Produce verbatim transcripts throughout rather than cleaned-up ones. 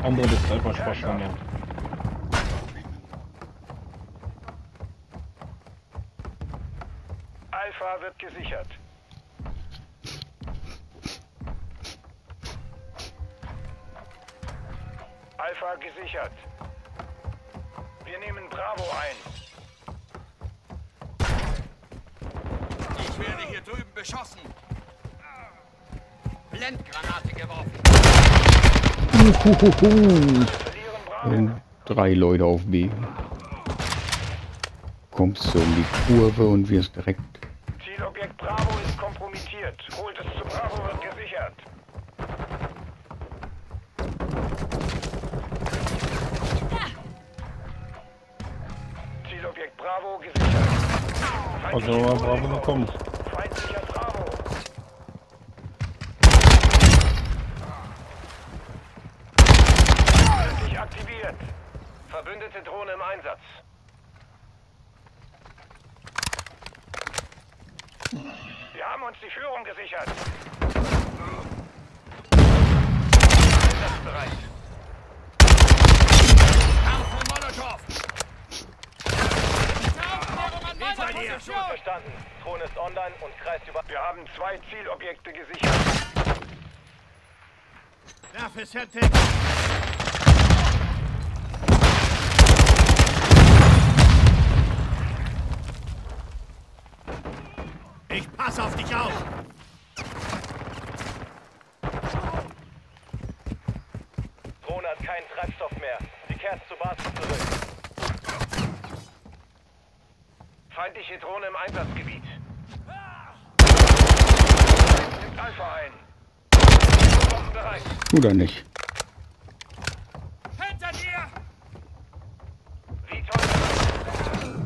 andere das einfach Spaß haben. Alpha wird gesichert. Alpha gesichert. Wir nehmen Bravo ein. Ich werde hier drüben beschossen. Blendgranate geworfen. Verlieren Bravo. Und drei Leute auf B. Kommst du um die Kurve und wirst direkt. Zielobjekt Bravo ist kompromittiert. Holt es zu Bravo, wird gesichert. Zielobjekt Bravo gesichert. Also war Bravo gekommen. Feindlicher Bravo. Feindlich aktiviert. Verbündete Drohne im Einsatz. Wir haben uns die Führung gesichert. Einsatzbereit. Harfe Molotow. Hinter dir. Verstanden. Drohne ist online und kreist über. Wir haben zwei Zielobjekte gesichert. Werfe Celtic. Ich passe auf dich auf. Drohne hat keinen Treibstoff mehr. Sie kehrt zur Basis zurück. Feindliche Drohne im Einsatzgebiet. Nimmt Alpha ein. Bomben bereit. Oder nicht? Hinter dir. Wie toll.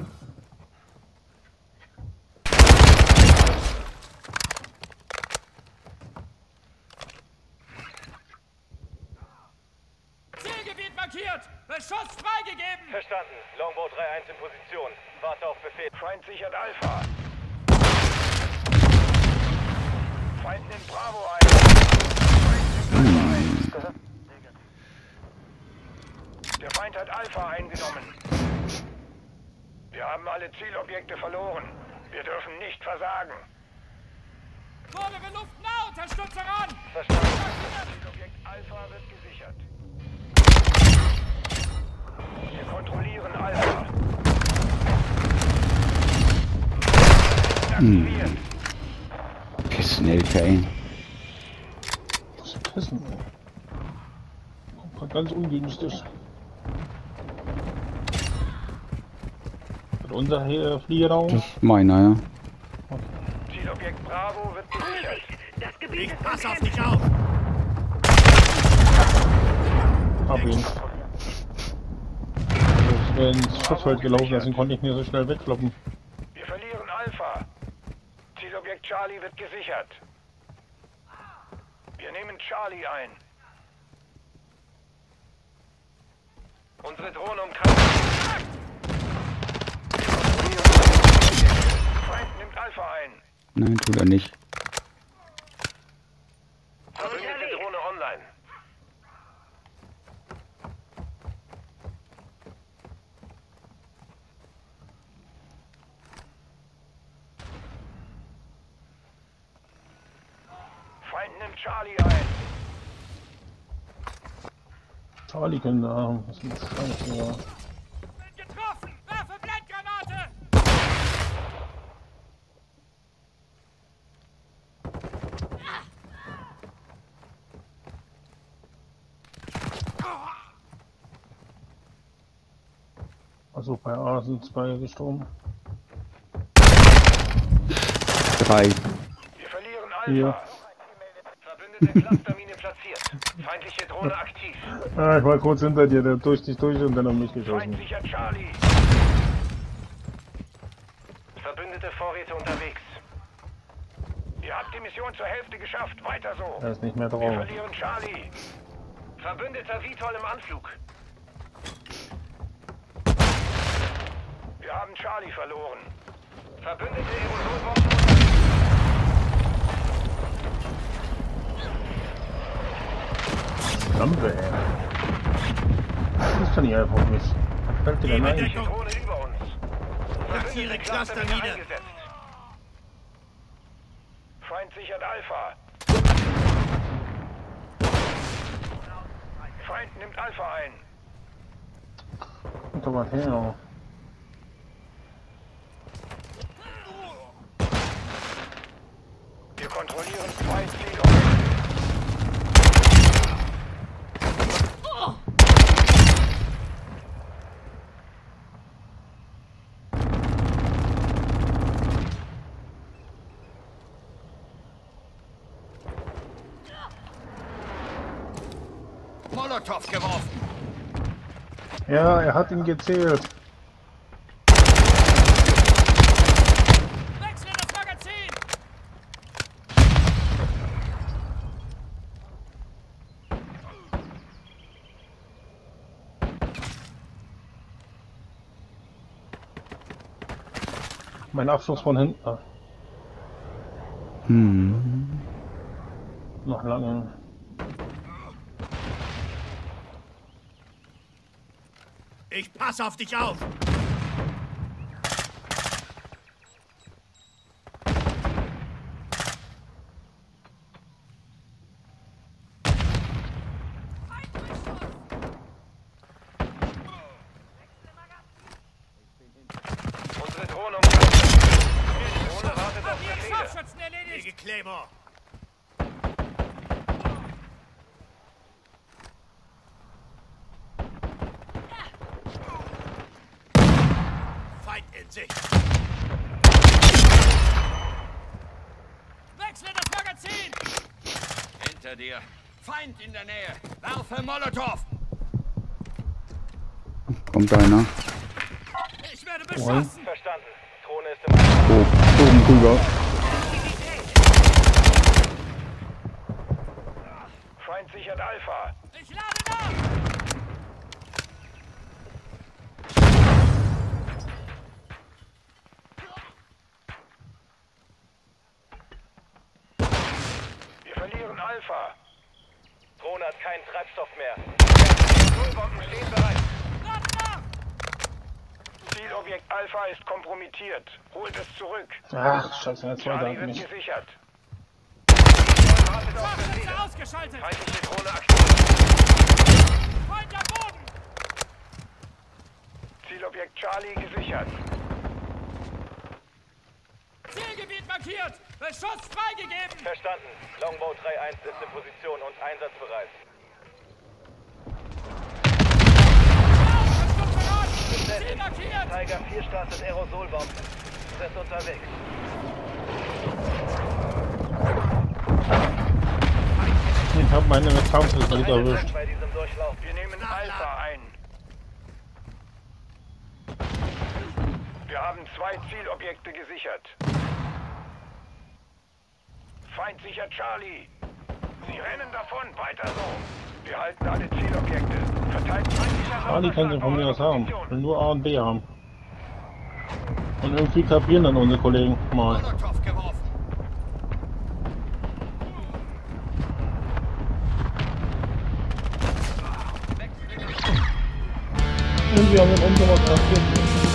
Zielgebiet markiert. Beschuss freigegeben. Verstanden. Longbow drei eins in Position. Warte auf Befehl. Feind sichert Alpha. Feind nimmt Bravo ein. Feind nimmt Alpha ein. Der Feind hat Alpha eingenommen. Wir haben alle Zielobjekte verloren. Wir dürfen nicht versagen. Vordere Luft nah. Unterstützung an. Verstanden. Zielobjekt Alpha wird gesichert. Wir kontrollieren Alpha. Aktiviert. Pissen, L K N. Was ist das denn? Ganz ungünstig. Und unser hier Fliegerraum. Das ist meiner, ja. Zielobjekt Bravo wird gesichert. Ich passe auf dich auf. Hab ihn. Das wäre ins Schussfeld gelaufen, deswegen konnte ich mir so schnell wegfloppen. Wir verlieren Alpha. Zielobjekt Charlie wird gesichert. Wir nehmen Charlie ein. Unsere Drohne umkreist. Feind nimmt Alpha ein. Nein, tut er nicht. Verbündete Drohne online. Feind nimmt Charlie ein. Charlie können da haben. Das ist ein Scheiße, ja. Bin getroffen. Werfe Blendgranate. Also bei A sind zwei gestorben. Drei. Wir verlieren Alpha. Hier. Verbündete Clustermine platziert. Feindliche Drohne aktiv. Ah, ich war kurz hinter dir, der hat durch dich durch und dann auf mich geschossen. Feindlicher Charlie. Verbündete Vorräte unterwegs. Ihr habt die Mission zur Hälfte geschafft. Weiter so. Er ist nicht mehr Wir drauf. verlieren Charlie. Verbündeter Vitol im Anflug. Wir haben Charlie verloren. Verbündete Aerosolbomben. Lampe, ey. Das kann ich einfach nicht. Fällt dir denn ein? Die Drohne über uns. Ihre Cluster wieder. Eingesetzt. Feind sichert Alpha. Feind nimmt Alpha ein. Kommt doch mal her. Wir kontrollieren zwei Ziele. Molotow geworfen. Ja, er hat ihn gezählt. Wechsle das Magazin! Mein Abschluss von hinten. Ah, Hm. noch lange. Ich passe auf dich auf. Unsere Drohne umgreift. Die Drohne wartet auf Die Befehle. Scharfschützen erledigt! Lege Claymore. Feind in Sicht. Wechsle das Magazin! Hinter dir. Feind in der Nähe. Werfe Molotow. Kommt einer. Ich werde beschossen! Verstanden. Drohne ist im Einsatz. Oh, oben rüber. Feind sichert Alpha. Ich lade nach! Wir verlieren Alpha. Drohne hat keinen Treibstoff mehr. Nullbomben stehen bereit. Lade nach! Zielobjekt Alpha ist kompromittiert. Holt es zurück. Ach, scheiße, jetzt war Charlie da wird nicht. gesichert. Ziel wartet auf Scharfschütze Befehle. ausgeschaltet! Feindliche Drohne aktiv. Feind am Boden! Zielobjekt Charlie gesichert. Zielgebiet markiert! Beschuss freigegeben! Verstanden. Longbow drei eins ist in Position und einsatzbereit. Ziel markiert! Tiger vier startet Aerosolbomben. Ist unterwegs. Ich hab meine Metallfilter erwischt. Bei diesem Durchlauf. Wir nehmen Alpha ein. Wir haben zwei Zielobjekte gesichert. Feind sichert Charlie. Sie rennen davon. Weiter so. Wir halten alle Zielobjekte. Verteilt feindlicher Charlie kann sie von mir aus haben. Ich Position. will nur A und B haben. Und irgendwie kapieren dann unsere Kollegen mal. Molotow geworfen. Irgendwie haben wir uns sowas kapiert.